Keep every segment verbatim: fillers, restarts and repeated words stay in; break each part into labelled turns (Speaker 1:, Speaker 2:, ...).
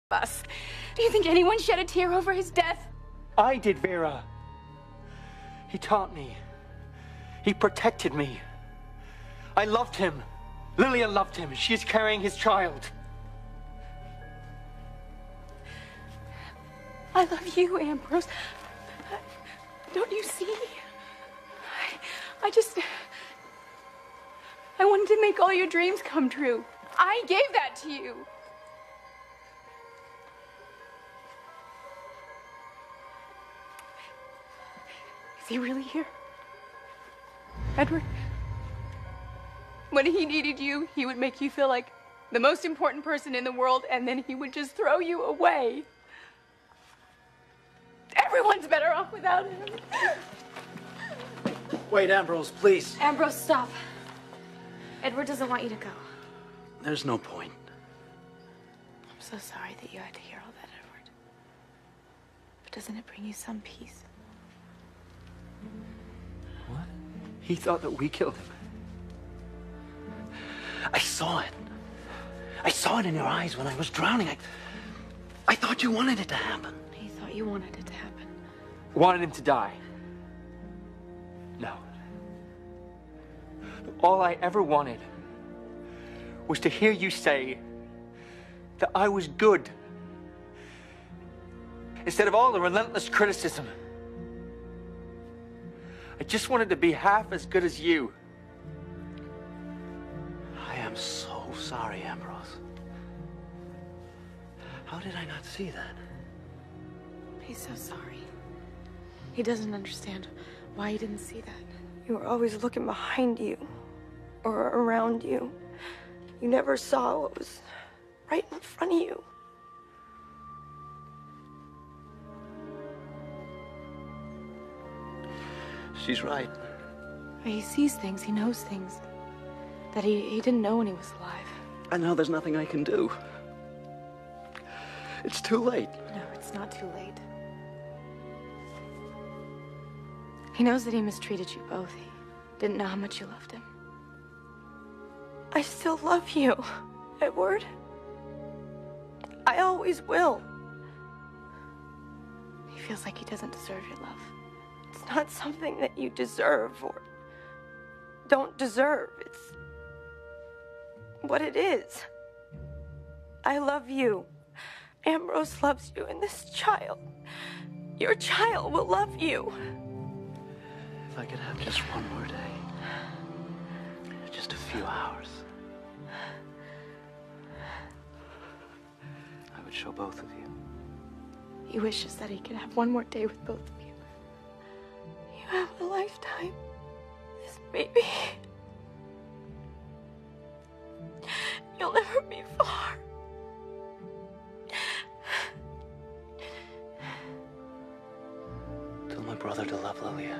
Speaker 1: us. Do you think anyone shed a tear over his death?
Speaker 2: I did, Vera. He taught me. He protected me. I loved him. Lilia loved him. She is carrying his child.
Speaker 1: I love you, Ambrose. Don't you see? I, I just... I wanted to make all your dreams come true. I gave that to you. Is he really here? Edward? When he needed you, he would make you feel like the most important person in the world, and then he would just throw you away. Everyone's better off without him.
Speaker 3: Wait, Ambrose, please.
Speaker 4: Ambrose, stop. Edward doesn't want you to go.
Speaker 3: There's no point.
Speaker 4: I'm so sorry that you had to hear all that, Edward. But doesn't it bring you some peace?
Speaker 2: What? He thought that we killed him.
Speaker 3: I saw it. I saw it in your eyes when I was drowning. I, I thought you wanted it to happen.
Speaker 4: He thought you wanted it to happen.
Speaker 2: Wanted him to die. No. All I ever wanted was to hear you say that I was good, instead of all the relentless criticism. I just wanted to be half as good as you.
Speaker 3: I am so sorry, Ambrose. How did I not see that?
Speaker 4: He's so sorry. He doesn't understand why you didn't see that.
Speaker 5: You were always looking behind you or around you. You never saw what was right in front of you.
Speaker 3: She's right.
Speaker 4: He sees things, he knows things that he, he didn't know when he was alive.
Speaker 3: And now there's nothing I can do. It's too late.
Speaker 4: No, it's not too late. He knows that he mistreated you both. He didn't know how much you loved him.
Speaker 5: I still love you, Edward. I always will.
Speaker 4: He feels like he doesn't deserve your love.
Speaker 5: It's not something that you deserve or don't deserve. It's what it is. I love you. Ambrose loves you, and this child, your child, will love you.
Speaker 3: If I could have just one more day. Just a few hours. I would show both of you.
Speaker 4: He wishes that he could have one more day with both of you.
Speaker 5: You have a lifetime. This baby. You'll never be far.
Speaker 3: Tell my brother to love Lilia.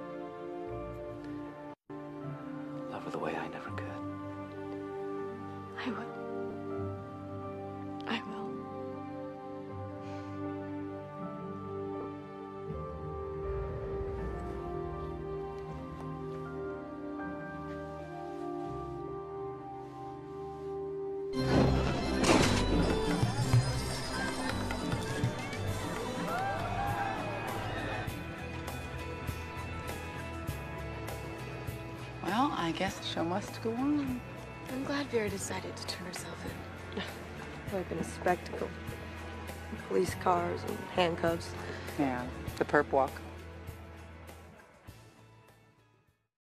Speaker 3: Love her the way I never could.
Speaker 4: I will. I will.
Speaker 6: Well, I guess the show must go on.
Speaker 4: I'm glad Vera decided to turn herself in.
Speaker 5: Like in a spectacle. Police cars and handcuffs.
Speaker 6: Yeah, the perp walk.